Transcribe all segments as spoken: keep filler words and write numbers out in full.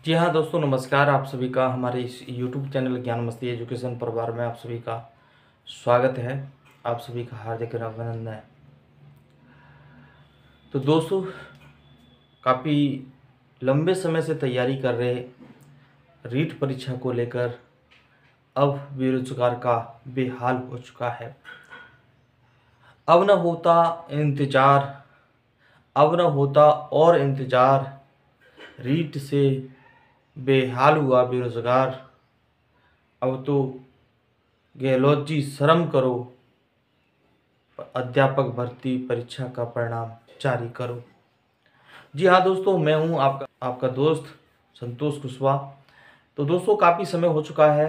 जी हाँ दोस्तों, नमस्कार। आप सभी का हमारे इस यूट्यूब चैनल ज्ञान मस्ती एजुकेशन परिवार में आप सभी का स्वागत है। आप सभी का हार्दिक अभिनंदन है। तो दोस्तों, काफ़ी लंबे समय से तैयारी कर रहे रीट परीक्षा को लेकर अब बेरोजगार का बेहाल हो चुका है। अब न होता इंतजार, अब न होता और इंतजार, रीट से बेहाल हुआ बेरोजगार। अब तो गहलोत जी शर्म करो, अध्यापक भर्ती परीक्षा का परिणाम जारी करो। जी हाँ दोस्तों, मैं हूँ आपका आपका दोस्त संतोष कुशवाहा। तो दोस्तों, काफ़ी समय हो चुका है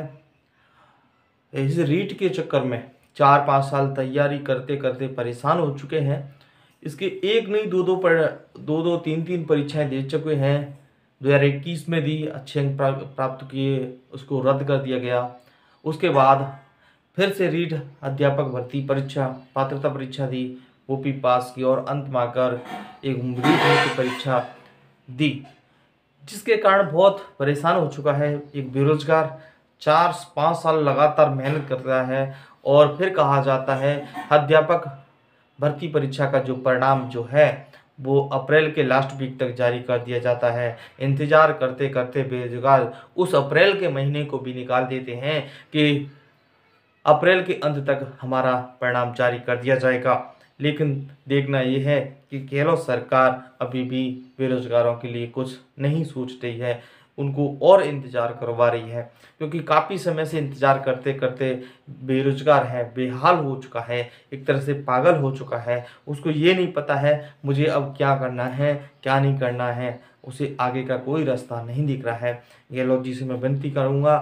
इस रीट के चक्कर में। चार पाँच साल तैयारी करते करते परेशान हो चुके हैं। इसके एक नहीं दो दो पर दो दो तीन तीन परीक्षाएं दे चुके हैं। दो हज़ार इक्कीस में दी, अच्छे अंक प्राप्त किए, उसको रद्द कर दिया गया। उसके बाद फिर से रीट अध्यापक भर्ती परीक्षा पात्रता परीक्षा दी, वो भी पास की और अंत में आकर एक रीट की परीक्षा दी, जिसके कारण बहुत परेशान हो चुका है एक बेरोजगार। चार पाँच साल लगातार मेहनत करता है और फिर कहा जाता है अध्यापक भर्ती परीक्षा का जो परिणाम जो है वो अप्रैल के लास्ट वीक तक जारी कर दिया जाता है। इंतजार करते करते बेरोजगार उस अप्रैल के महीने को भी निकाल देते हैं कि अप्रैल के अंत तक हमारा परिणाम जारी कर दिया जाएगा। लेकिन देखना यह है कि गहलोत सरकार अभी भी बेरोजगारों के लिए कुछ नहीं सोच रही है, उनको और इंतज़ार करवा रही है, क्योंकि काफ़ी समय से इंतज़ार करते करते बेरोजगार है, बेहाल हो चुका है, एक तरह से पागल हो चुका है। उसको ये नहीं पता है मुझे अब क्या करना है, क्या नहीं करना है, उसे आगे का कोई रास्ता नहीं दिख रहा है। गहलोत जी से मैं विनती करूँगा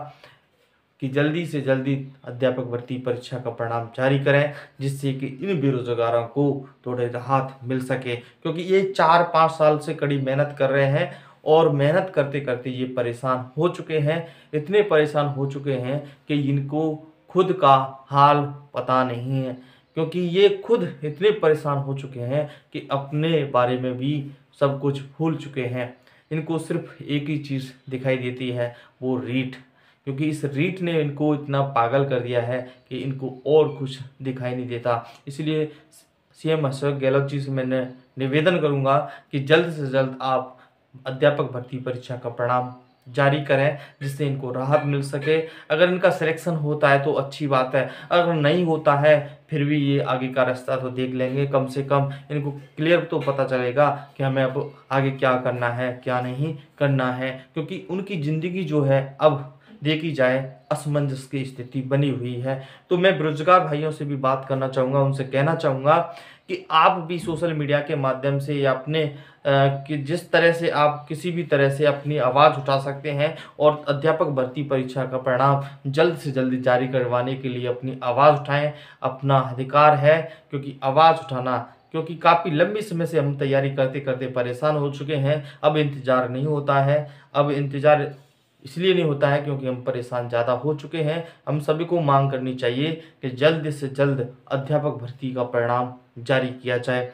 कि जल्दी से जल्दी अध्यापक भर्ती परीक्षा का परिणाम जारी करें, जिससे कि इन बेरोजगारों को थोड़े राहत मिल सके, क्योंकि ये चार पाँच साल से कड़ी मेहनत कर रहे हैं और मेहनत करते करते ये परेशान हो चुके हैं। इतने परेशान हो चुके हैं कि इनको खुद का हाल पता नहीं है, क्योंकि ये खुद इतने परेशान हो चुके हैं कि अपने बारे में भी सब कुछ भूल चुके हैं। इनको सिर्फ एक ही चीज़ दिखाई देती है, वो रीट, क्योंकि इस रीट ने इनको इतना पागल कर दिया है कि इनको और कुछ दिखाई नहीं देता। इसलिए सीएम अशोक गहलोत जी से मैंने निवेदन करूंगा कि जल्द से जल्द आप अध्यापक भर्ती परीक्षा का परिणाम जारी करें, जिससे इनको राहत मिल सके। अगर इनका सिलेक्शन होता है तो अच्छी बात है, अगर नहीं होता है फिर भी ये आगे का रास्ता तो देख लेंगे। कम से कम इनको क्लियर तो पता चलेगा कि हमें अब आगे क्या करना है, क्या नहीं करना है, क्योंकि उनकी ज़िंदगी जो है अब देखी जाए असमंजस की स्थिति बनी हुई है। तो मैं बेरोजगार भाइयों से भी बात करना चाहूँगा, उनसे कहना चाहूँगा कि आप भी सोशल मीडिया के माध्यम से या अपने कि जिस तरह से आप किसी भी तरह से अपनी आवाज़ उठा सकते हैं और अध्यापक भर्ती परीक्षा का परिणाम जल्द से जल्द जारी करवाने के लिए अपनी आवाज़ उठाएं। अपना अधिकार है, क्योंकि आवाज़ उठाना, क्योंकि काफ़ी लंबी समय से हम तैयारी करते करते परेशान हो चुके हैं। अब इंतज़ार नहीं होता है, अब इंतज़ार इसलिए नहीं होता है क्योंकि हम परेशान ज़्यादा हो चुके हैं। हम सभी को मांग करनी चाहिए कि जल्द से जल्द अध्यापक भर्ती का परिणाम जारी किया जाए।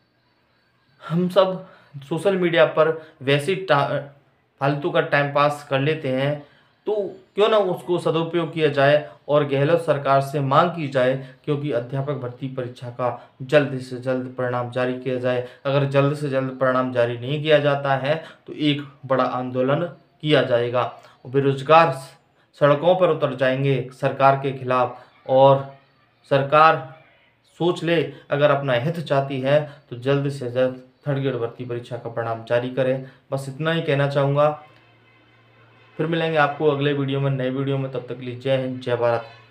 हम सब सोशल मीडिया पर वैसे फालतू का टाइम पास कर लेते हैं, तो क्यों ना उसको सदुपयोग किया जाए और गहलोत सरकार से मांग की जाए, क्योंकि अध्यापक भर्ती परीक्षा का जल्द से जल्द परिणाम जारी किया जाए। अगर जल्द से जल्द परिणाम जारी नहीं किया जाता है तो एक बड़ा आंदोलन किया जाएगा। बेरोजगार सड़कों पर उतर जाएंगे सरकार के खिलाफ, और सरकार सोच ले, अगर अपना हित चाहती है तो जल्द से जल्द थर्ड ग्रेड भर्ती परीक्षा का परिणाम जारी करें। बस इतना ही कहना चाहूँगा। फिर मिलेंगे आपको अगले वीडियो में, नए वीडियो में। तब तक के लिए जय हिंद, जय भारत।